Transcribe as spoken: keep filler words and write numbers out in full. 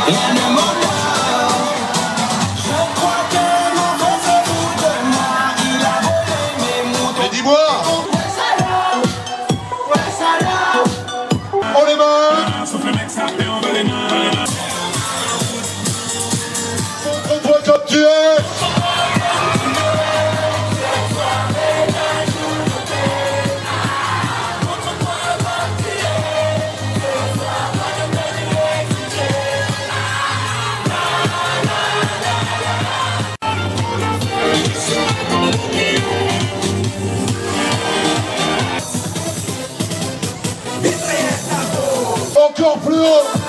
Rien ne m'honore. Je crois que mon fils est fou de moi. Il a volé mes moutons. Mais dis-moi, Ouais, salaud. Ouais, salaud. on les mains. Montre-toi comme tu es. Encore plus haut.